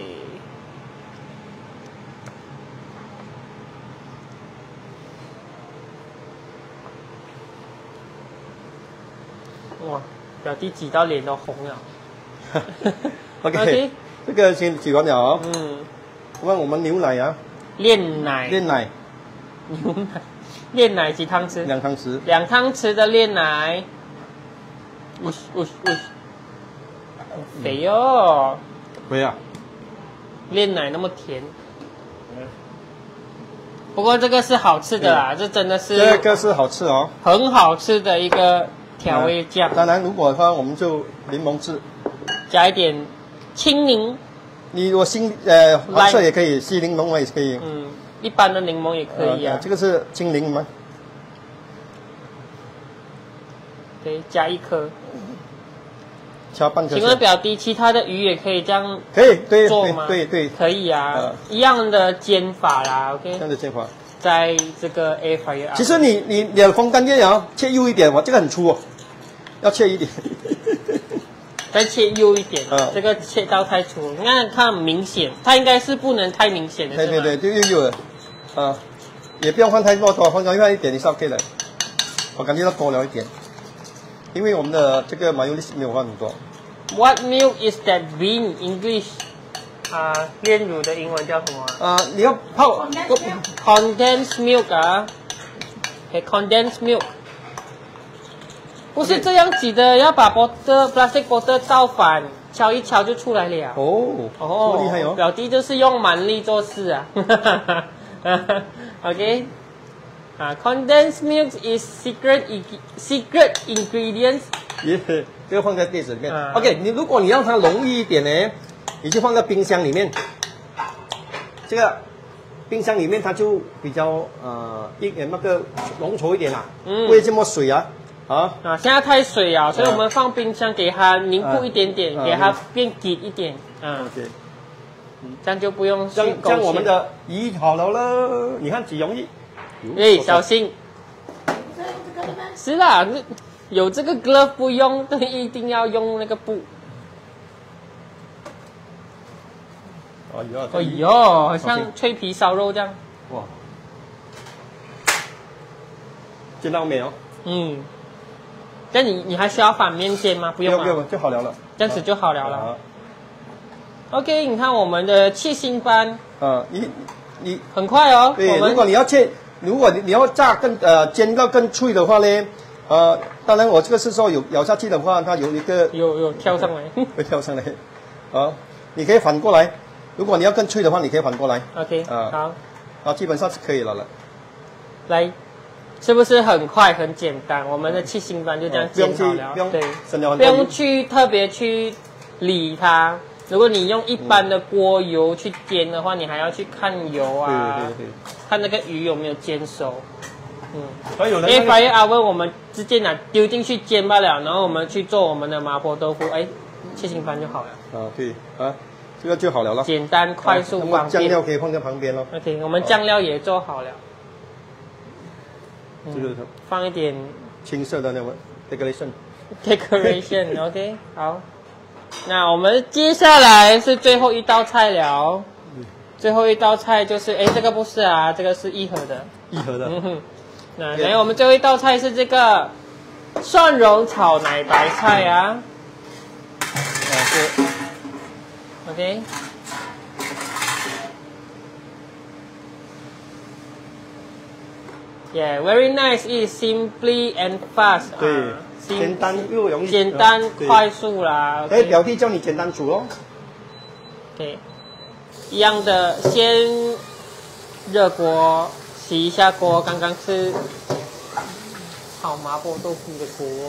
哇，表弟挤到脸都红了。 OK，, okay. 这个先挤完了哦。 嗯。 问我们牛奶啊。 炼奶。 炼奶。 牛奶。炼奶几汤匙？ 两汤匙。 两汤匙的炼奶。呜呜呜。肥哦。 肥啊。 炼奶那么甜。不过这个是好吃的啦，这真的是。 这个是好吃哦。 很好吃的一个调味酱。 当然，如果的话，我们就柠檬汁。 加一点青柠， 你如果新呃黄色也可以，西柠檬也可以。 嗯，一般的柠檬也可以啊。 呃、这个是青柠吗？ 对，加一颗。 敲半颗。 请问表弟，其他的鱼也可以这样可以对做吗？ 对 对, 对可以啊、呃，一样的煎法啦 ，OK。 这样的煎法。 在这个 air fryer。 其实你你你的风干叶啊，切幼一点，哇，这个很粗哦，要切一点。 再切幼一点， 嗯、 这个切到太粗，你看它很明显，它应该是不能太明显的， 对对对，就幼幼的，啊，也不用放太多多，放放一点也是 OK 的。我感觉到多了一点，因为我们的这个麻油没有放很多。 What milk is that bean English？ 啊，炼乳的英文叫什么啊？啊，你要泡 condensed milk 啊 ，okay, condensed milk。不是这样挤的，要把 bottle plastic bottle 倒反，敲一敲就出来了。 哦，哦，这么厉害哦！ 表弟就是用蛮力做事啊。OK， 啊 ，condensed milk is secret secret ingredients。 耶，这个放在碟子里面。啊、OK， 你如果你让它容易一点呢，你就放在冰箱里面。这个冰箱里面它就比较呃一点那个浓稠一点啦、啊，嗯、不会这么水啊。啊啊！现在太水啊，所以我们放冰箱给它凝固一点点，啊、给它变紧一点。嗯 ，OK， 这样就不用这样这样我们的鱼好了了，你看几容易。 哎，小心！是啦，有这个 glove 不用，一定要用那个布。 哎呀， 哎呦，好像脆皮烧肉这样。哇， 见到没有？ 嗯。 那你你还需要反面煎吗？不用不用，不用就好了了。 这样子就好了了。啊、OK， 你看我们的七星斑。 啊，你你很快哦。 对，如果你要切，如果你你要炸更呃煎到更脆的话呢，呃，当然我这个是说有咬下去的话，它有一个有有跳上来， 会跳上来。好，你可以反过来。如果你要更脆的话，你可以反过来。 OK， 啊，好， 啊，基本上是可以了了。 来，是不是很快很简单？我们的七星斑就这样煎好了， 不用对， 省了很多不用去特别去理它。如果你用一般的锅油去煎的话，你还要去看油啊， 对对对， 看那个鱼有没有煎熟。嗯， 所以有人 Air fryer oven 我们直接拿丢进去煎罢了，然后我们去做我们的麻婆豆腐，哎，七星斑就好了。啊， 对啊。这个就好了了， 简单快速方便。 酱料可以放在旁边咯。 OK， 我们酱料也做好了。 这个、 嗯、放一点青色的那个 decoration。 decoration，OK， 好。那我们接下来是最后一道菜了。嗯、最后一道菜就是，哎，这个不是啊，这个是一盒的。 一盒的。嗯哼。 那来，我们最后一道菜是这个蒜蓉炒奶白菜啊。啊，是。OK， yeah, very nice. It's simply and fast. 对， 啊、 简单又容易， 简单快速啦。 哎，表弟教你简单煮哦。 OK， 一样的，先热锅，洗一下锅，刚刚是炒麻婆豆腐的锅。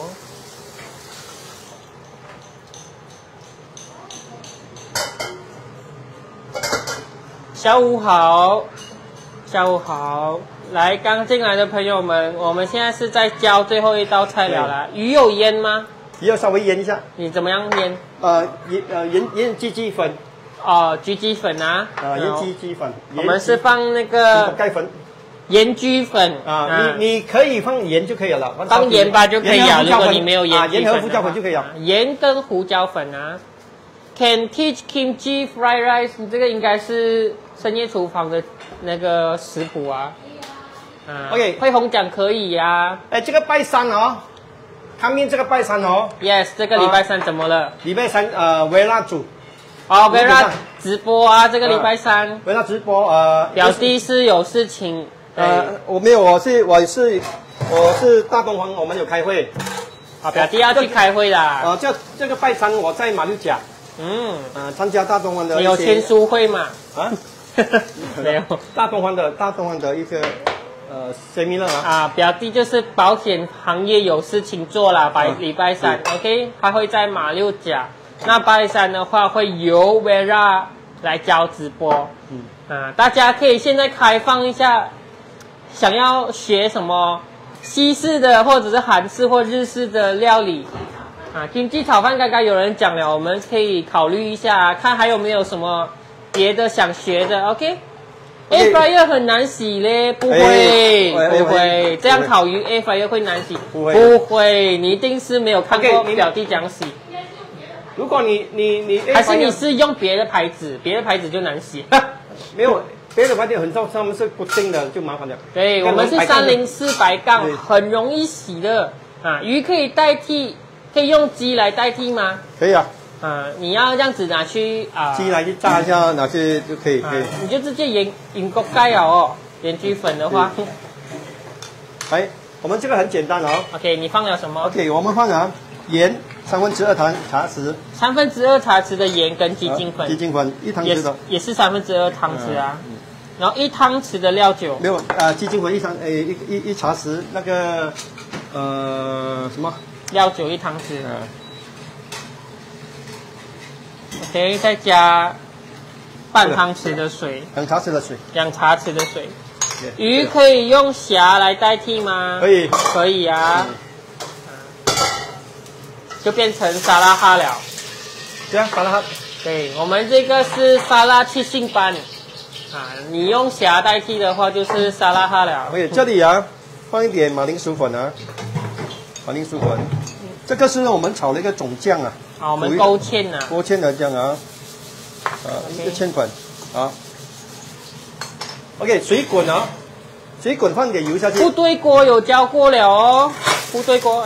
下午好，下午好，来刚进来的朋友们，我们现在是在教最后一道菜了啦。鱼有腌吗？ 鱼要稍微腌一下。 你怎么样腌？ 呃，腌呃腌腌鸡鸡粉。 哦，焗雞粉啊。 啊，腌鸡鸡粉。 我们是放那个盖粉。 盐焗粉啊，你你可以放盐就可以了， 放盐巴就可以了。如果你没有盐盐和胡椒粉就可以了。 盐跟胡椒粉啊。Can teach kimchi fried rice， 这个应该是深夜厨房的那个食谱啊。啊 OK， 慧红讲可以呀、啊。 哎，这个拜三哦，看面这个拜三哦。 Yes， 这个礼拜三怎么了？ 礼拜三呃，维拉煮。 哦，维拉直播啊，这个礼拜三。 维拉直播呃。 表弟是有事情。 呃，我没有，我是我是我是大东方，我们有开会。 啊，表弟要去开会啦。 啊，这这个拜三我在马六甲。嗯，呃，参加大东方的。 你有签书会吗？ 啊， 没有。 大东方的大东方的一个呃 seminar 啊。 啊，表弟就是保险行业有事情做啦，拜礼拜三 ，OK， 他会在马六甲。那拜三的话会由 Vera 来教直播。嗯，啊，大家可以现在开放一下，想要学什么西式的或者是韩式或日式的料理。啊，kimchi炒饭刚刚有人讲了，我们可以考虑一下，看还有没有什么别的想学的。OK，Air fryer 很难洗嘞，不会，不会，这样烤鱼 Air fryer 会难洗，不会，你一定是没有看过表弟讲洗。 如果你你你还是你是用别的牌子，别的牌子就难洗。 没有，别的牌子很重，他们是固定的，就麻烦了。 对，我们是三零四白杠，很容易洗的啊，鱼可以代替。可以用鸡来代替吗？ 可以啊。 啊，你要这样子拿去啊， 鸡来去炸一下，拿去就可以，可以。 啊、你就直接盐盐锅盖了哦，盐焗粉的话。 哎，我们这个很简单哦。 OK， 你放了什么 ？OK， 我们放了盐三分之二汤茶匙。 三分之二茶匙的盐跟鸡精粉。 鸡精粉一汤匙的。 也是三分之二汤匙啊。嗯、然后一汤匙的料酒。 没有，呃，鸡精粉一汤，诶，一一一茶匙，那个呃什么？ 料酒一汤匙。嗯。OK， 再加半汤匙的水。 两茶匙的水。 两茶匙的水。鱼可以用虾来代替吗？ 可以。 可以啊。嗯、就变成沙拉哈了。 对啊，沙拉哈。 对，我们这个是沙拉七星斑。啊，你用虾代替的话，就是沙拉哈了。 OK， 这里啊，放一点马铃薯粉啊。马铃薯粉，这个是我们炒的一个总酱啊。 好，我们勾芡啊。 勾芡的酱啊，啊，一个芡粉啊。OK， 水滚啊，水滚放点油下去。 部队锅有教过了哦，部队锅哎，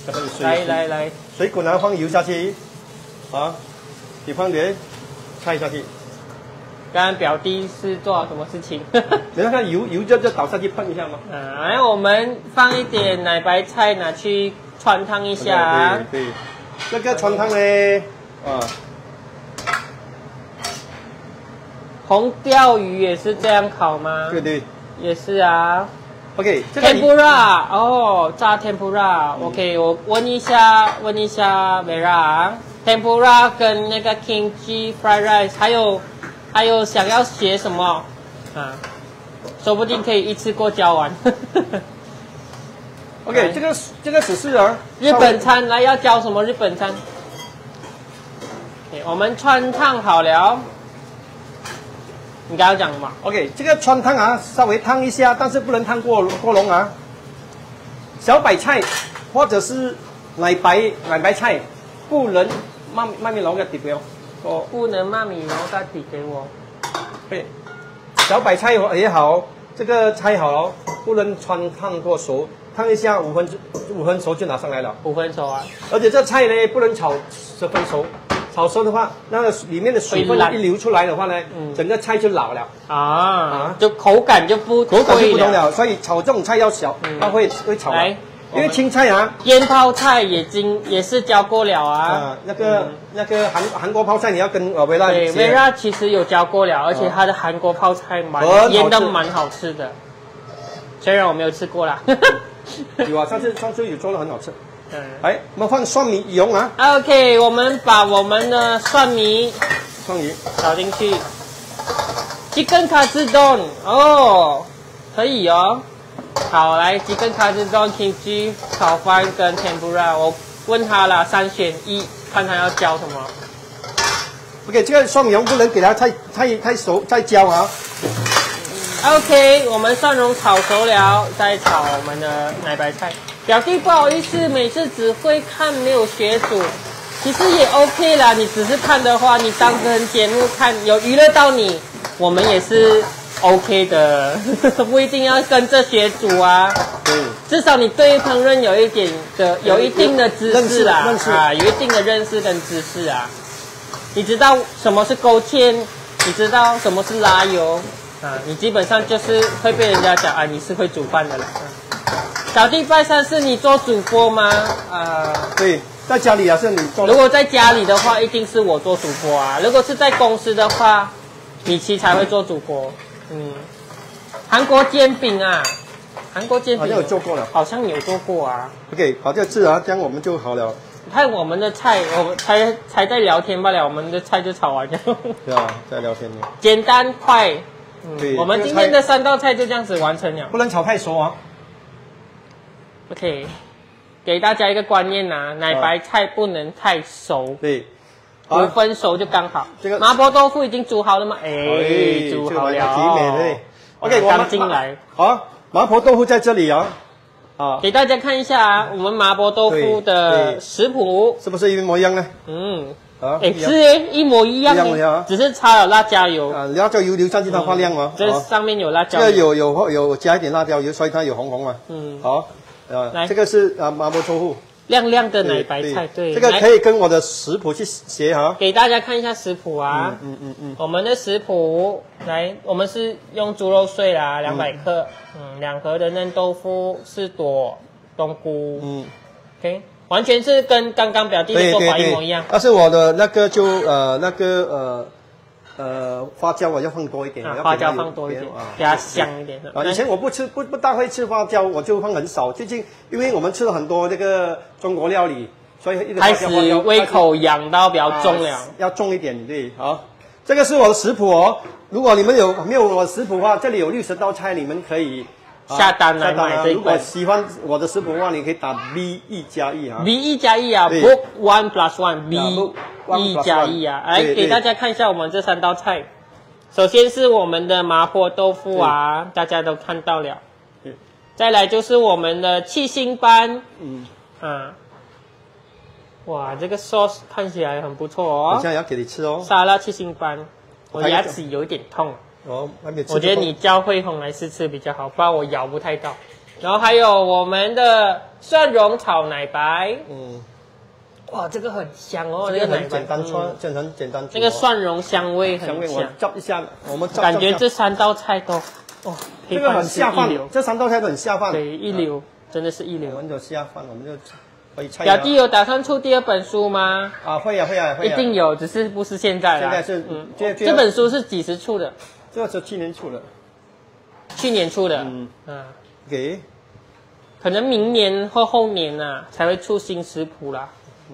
来来来， 水滚然后放油下去，啊，你放点菜下去。 刚刚表弟是做什么事情？ 你看看油油就就倒下去碰一下嘛。 啊，然后我们放一点奶白菜拿去穿烫一下。 对对，这个穿烫呢，啊。 红钓鱼也是这样烤吗？ 对对， 也是啊。 OK， 这个 tempura 哦，炸 tempura。OK， 我问一下，问一下 Vera，tempura 跟那个 kimchi fried rice， 还有还有想要学什么啊？说不定可以一次过教完。 OK， 这个这个只是啊， 日本餐来要教什么日本餐？我们穿烫好了。你刚刚讲嘛 ？OK， 这个穿烫啊，稍微烫一下，但是不能烫过过笼啊。小白菜或者是奶白奶白菜，不能慢慢慢捞个底给我。 哦，不能慢米捞个底给我。 对，小白菜也好，这个菜好了，不能穿烫过熟，烫一下五分五分熟就拿上来了。 五分熟啊！ 而且这菜呢，不能炒十分熟。炒熟的话，那个里面的水分一流出来的话呢，嗯、整个菜就老了啊啊，就口感就不口感就不同了。所以炒这种菜要小，嗯、它会会炒来，因为青菜啊， 腌泡菜也经也是教过了啊。 啊，那个、嗯、那个韩韩国泡菜你要跟呃维拉对维拉其实有教过了，而且它的韩国泡菜蛮腌的蛮好吃的，虽然我没有吃过啦。 有啊，上次上次有做的很好吃。嗯，哎，我们放蒜米油啊。 OK， 我们把我们的蒜米蒜米倒进去。鸡根卡兹冻哦，可以哦。好，来鸡根卡兹冻 kimchi 炒饭跟 tempura， 我问他了，三选一，看他要教什么。 OK， 这个蒜蓉不能给它太太太熟再焦啊。 OK， 我们蒜蓉炒熟了，再炒我们的奶白菜。表弟不好意思，每次只会看没有学煮，其实也 OK 啦。你只是看的话，你当成节目看，有娱乐到你，我们也是 OK 的，不一定要跟着学煮啊。嗯，至少你对烹饪有一点的，有一定的知识啦，啊，有一定的认识跟知识啊。你知道什么是勾芡，你知道什么是拉油啊，你基本上就是会被人家讲啊，你是会煮饭的了。小弟拜三是你做主播吗？ 呃，对，在家里啊是你做。 如果在家里的话，一定是我做主播啊。如果是在公司的话，米奇才会做主播。嗯，韩国煎饼啊，韩国煎饼好像有做过了， 好像有做过啊。 OK， 好，这次啊，这样我们就好了。 看我们的菜，我们才才在聊天罢了，我们的菜就炒完了。 对啊，在聊天呢。 简单快。嗯， 对， 我们今天的三道菜就这样子完成了。 不能炒太熟啊。 OK， 给大家一个观念呐、啊，奶白菜不能太熟， 对， 五分熟就刚好。 这个麻婆豆腐已经煮好了吗？哎，煮好了。 对 ，OK， 我刚进来。 好，麻婆豆腐在这里啊，啊， 给大家看一下啊，我们麻婆豆腐的食谱是不是一模一样呢？ 嗯，啊，哎，是哎，一模一样，一样只是插了辣椒油。 啊，辣椒油流上去它发亮吗？ 这上面有辣椒油。 这个有有有加一点辣椒油，所以它有红红嘛。嗯，好。啊，这个是啊麻婆豆腐， 亮亮的奶白菜，对， 这个可以跟我的食谱去学哈。 给大家看一下食谱啊， 嗯嗯嗯， 我们的食谱来，我们是用猪肉碎啦，两百克，嗯，两盒的嫩豆腐，四朵冬菇，嗯 ，OK， 完全是跟刚刚表弟的做法一模一样。 但是我的那个就呃那个呃。呃，花椒我要放多一点， 啊、花椒放多一点，给它香一点。 啊，以前我不吃不不大会吃花椒，我就放很少。最近因为我们吃了很多这个中国料理，所以开始胃口养到比较重了、啊， 要重一点，对，好。这个是我的食谱哦。如果你们有没有我的食谱的话，这里有六十道菜，你们可以。 下单来买这一本。 如果喜欢我的食谱的话，你可以打 B 一加一啊。 B 一加一啊 ，Book One Plus One，B 一加一啊。来给大家看一下我们这三道菜。首先是我们的麻婆豆腐啊，大家都看到了。再来就是我们的七星斑，嗯啊，哇，这个 sauce 看起来很不错哦。 我现在要给你吃哦。 沙拉七星斑，我牙齿有一点痛。 哦，还没吃。 我觉得你教慧红来试吃比较好，不然我咬不太到。 然后还有我们的蒜蓉炒奶白， 嗯， 哇，这个很香哦， 这个很这个奶白简单做， 嗯这很简单做。 那个蒜蓉香味很香味我强， 照一下，我们照感觉照这三道菜都，哇， 这个很下饭一流，， 这三道菜都很下饭。 对，一流，真的是一我流。 们就下饭，我们就可以菜。 表弟有打算出第二本书吗？ 啊，会啊会啊会啊， 一定有，只是不是现在啦。 现在是嗯， 这这本书是几时出的？ 这个是去年出的。 去年出的。 嗯啊， 给可能明年或后年呐、啊、才会出新食谱啦。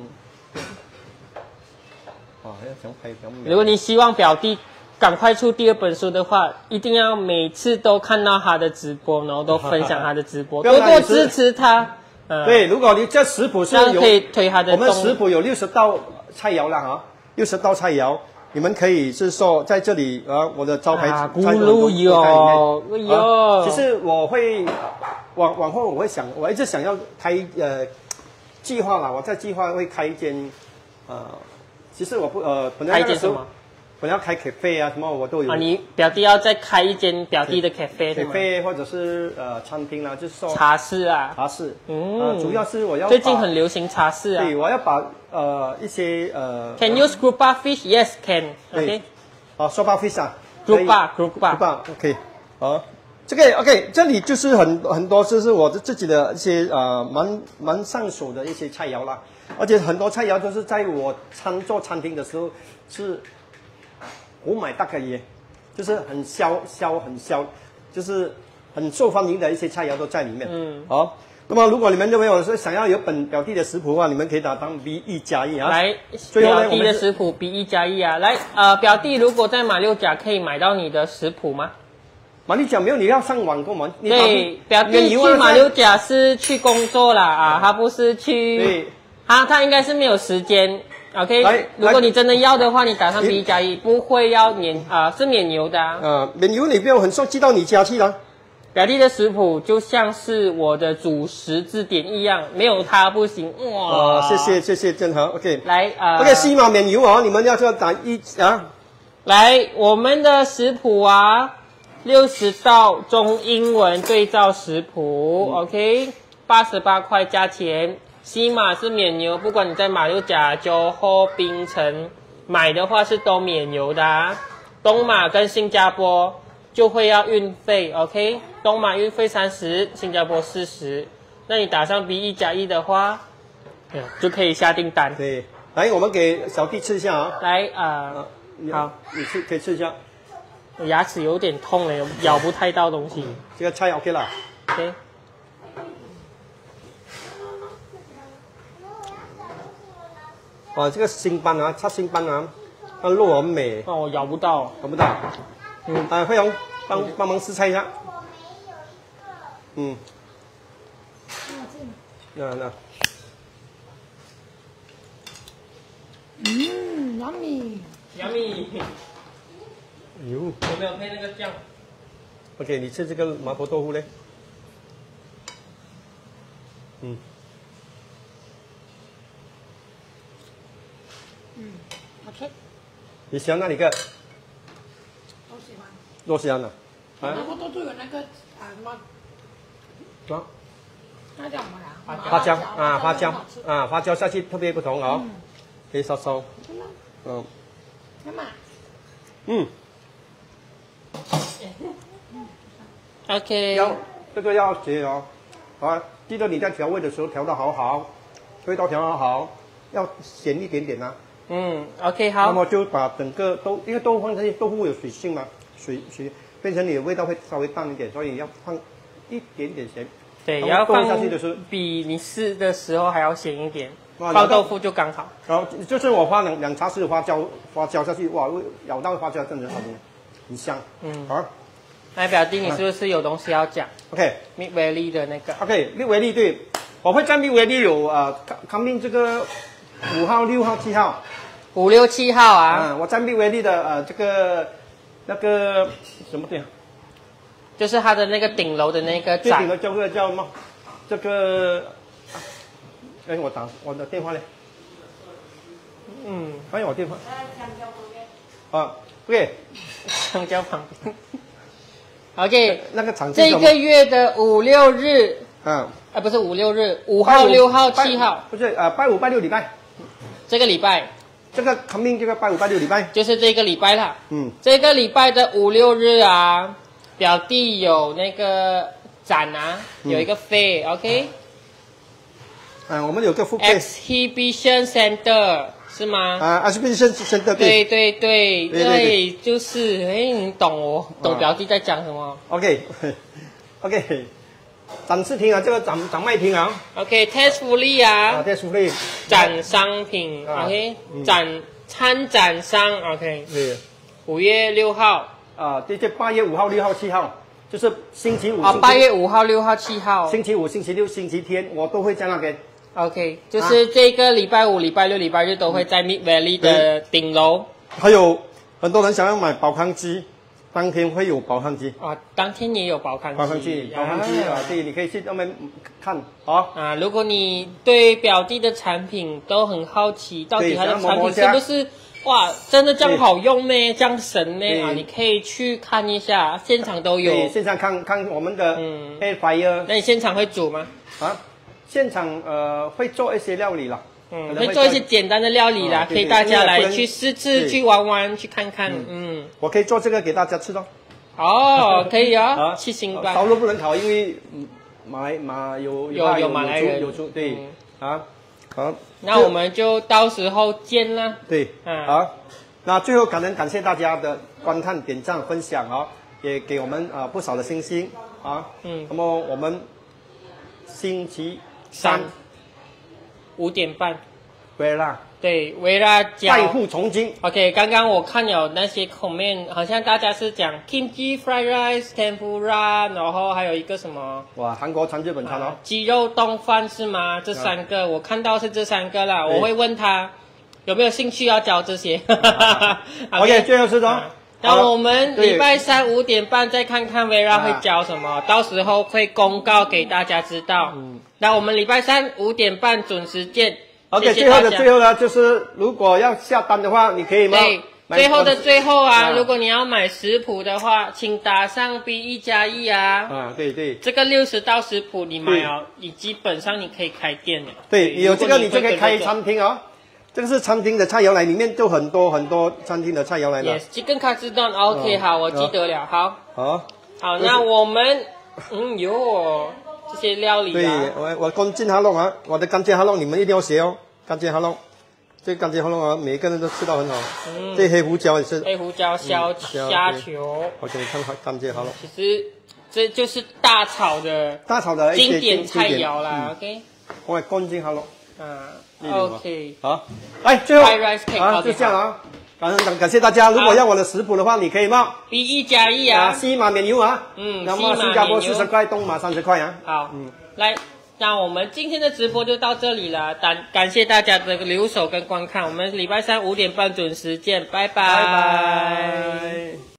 哦，要想拍想如果你希望表弟赶快出第二本书的话，一定要每次都看到他的直播，然后都分享他的直播，多多支持他。嗯， 对，如果你这食谱是有这样可以推他的我动。 们食谱有六十道菜肴了哈，六十道菜肴，你们可以是说在这里啊，我的招牌啊菜都咕噜有都在里面有啊其实我会往往后我会想，我一直想要开呃计划啦，我在计划会开一间呃，其实我不呃本来那个时候开一间什么？ 本来要开 cafe 啊什么我都有。 啊，你表弟要再开一间表弟的 cafe 是吗？ cafe 或者是呃餐厅啦，就是说茶室啊， 茶室， 嗯呃主要是我要最近把很流行茶室啊。 对，我要把呃一些呃 Can use grouper fish? Yes, can. 对 OK. 啊 s o b a fish 啊 Grouper, grouper. grouper OK 好，这个 OK 这里就是很很多就是我的自己的一些呃蛮蛮上手的一些菜肴啦，而且很多菜肴都是在我餐做餐厅的时候是我买大概也就是很销销很销，就是很受欢迎的一些菜肴都在里面。 嗯， 好。那么，如果你们认为我是想要有本表弟的食谱的话，你们可以打当 B 一加一啊。 来， 最后呢表弟我们是的食谱 B 一加一啊。来，呃，表弟如果在马六甲可以买到你的食谱吗？ 马六甲没有，你要上网购嘛。你打对，表弟去你问马六甲是去工作啦啊，他不是去， 对， 他他应该是没有时间。 来 OK，如果来你真的要的话，你打上你 B 一加一，不会要免啊、是免邮的啊。 呃，免邮你不用很送寄到你家去了。 表弟的食谱就像是我的主食字典一样，没有它不行。哇， 哦，谢谢谢谢正和 OK。 来啊、呃、 OK，西马免邮哦，你们要就要打一啊。 来，我们的食谱啊，六十道中英文对照食谱、 嗯、 ，OK， 八十八块价钱，西马是免邮，不管你在马六甲、酒后、槟城买的话是都免邮的啊。东马跟新加坡就会要运费 ，OK， 东马运费三十，新加坡四十，那你打上 B 一加一的话，嗯，就可以下订单。 对，来，我们给小弟吃一下啊。 来啊。 啊你好， 你吃可以吃一下。 我牙齿有点痛了，咬不太到东西。 这个菜 OK 了。 OK， 哇，这个新斑啊，擦新斑啊，那肉很美， 哦，我咬不到。 看不到。 嗯， 啊，慧荣帮帮忙试菜一下。嗯。那那。 嗯，yummy。 Yummy。 哎呦有没有配那个酱？ ，OK， 你吃这个麻婆豆腐嘞？嗯。 嗯，OK， 你喜欢哪里个？ 都喜欢。 都喜欢的。啊？ 然后都都有那个啊什么， 啊？ 那叫什么呀？ 花椒啊，花椒很好吃啊，花椒下去特别不同哦， 嗯可以烧烧。 真的？ 嗯干嘛？ 嗯， OK， 要这个要学哦，啊，记得你在调味的时候调的好好，味道调得好，要咸一点点呐、啊。 嗯，OK， 那好。 么就把整个豆，因为豆腐放这些豆腐有水性嘛，水水变成你的味道会稍微淡一点，所以要放一点点咸。 对， 然后要放下去的时候， 比你试的时候还要咸一点， 哇放豆腐就刚好。 然后就是我放两两茶匙的花椒花椒下去，哇，咬到花椒真的很很香。 嗯， 好来，表弟，你是不是有东西要讲 ，OK。 ？Mid Valley 的那个 OK， 密维利对，我会在密维利有呃康康命这个五号、六号、七号五六七号啊， 啊，我在密维利的呃这个那个什么店， 就是它的那个顶楼的那个展。 最顶的叫个叫什么？这个，哎，我打我的电话嘞， 嗯， 还有我电话。啊，OK， 香蕉旁边。 OK， 那个场地这个月的五六日， 啊， 啊不是五六日，五号、六号、 拜七号， 不是呃拜五、拜六礼拜， 这个礼拜这个 coming 这个拜五、拜六礼拜， 就是这个礼拜啦。 嗯， 这个礼拜的五六日啊，表弟有那个展啊，有一个 fair，OK，、 啊，我们有个副配 exhibition center 是吗？ 啊 exhibition center 对对对对对对就是哎，你懂我懂啊表弟在讲什么 ，OK OK， 展示厅啊，这个展展卖厅啊， ？OK，test 福利啊， 啊， 这福利， 展商品啊 ，OK， 嗯展参展商，OK， 对， 五月六号啊，这这八月五号、六号、七号，就是星期五， 啊， 星期八月五号、六号、七号星期五、星期六、星期天，我都会在那边。 ，OK，就是这个礼拜五、礼拜六、礼拜日都会在 Mid Valley 的顶楼还有很多人想要买保康机，当天会有保康机， 啊，当天也有保康保康机，保康机啊，对，你可以去那边看啊。 啊，如果你对表弟的产品都很好奇，到底他的产品是不是哇，真的这样好用呢？这样神呢？啊，你可以去看一下，现场都有。 对，现场看看我们的嗯 air fryer 那你现场会煮吗？ 啊，现场呃会做一些料理啦， 嗯， 可能会做一些简单的料理啦， 啊对对可以大家来因为不能去试吃、 对去玩玩、去看看。嗯， 我可以做这个给大家吃咯。 哦，可以哦啊，， 七星吧。 烧肉不能烤，因为嗯马来马有有有马来人有猪对嗯啊，好， 那我们就到时候见啦。 对， 嗯好，那最后感恩感谢大家的观看、点赞、分享啊，也给我们啊、呃、不少的星星啊。 嗯那么我们星期三三五点半， 回来对，维拉代讲。 户从军， OK，刚刚我看有那些 comment，好像大家是讲 kimchi fried rice、tempura，然后还有一个什么哇，韩国餐、日本餐哦。 鸡肉冻饭是吗？这三个、我看到是这三个啦， 对我会问他有没有兴趣要教这些。 OK，最后是什么？ 那我们对礼拜三五点半再看看 Vera 会教什么，到时候会公告给大家知道。 嗯那我们礼拜三五点半准时见。 OK， 谢谢最后的大家最后呢，就是如果要下单的话，你可以吗？ 对， 买最后的最后啊， 啊如果你要买食谱的话，请打上 B 一加一啊。 啊，对对这个六十道食谱你买哦，你基本上你可以开店的。 对，有这个你如果就可以开会跟这个餐厅哦。这个是餐厅的菜肴来，里面就很多很多餐厅的菜肴来了。 Yes，这跟卡兹顿 OK，、 哦好，我记得了。好， 好， 好， 就是那我们嗯有这些料理对啊， 我我干煎哈弄啊，我的干煎哈弄你们一定要学哦，干煎哈弄，这个干煎哈弄啊，每一个人都吃到很好。 嗯这黑胡椒也是， 黑胡椒虾、 嗯虾虾对球， 我给你看看干煎哈弄， 其实这就是大炒的大炒的一些经典菜经典肴啦。 嗯 OK， 我干煎哈弄， 嗯一点吧 ，OK， 好，来最后 Fried rice cake， 啊 OK， 就这样啊，感恩感感谢大家。如果要我的食谱的话，你可以吗？ B 一加一啊， 啊。 西马免邮啊， 嗯那西马么新加坡免邮四十块，东马三十块啊。 好，来，那我们今天的直播就到这里了，感感谢大家的留守跟观看，我们礼拜三五点半准时见，拜拜。 拜拜。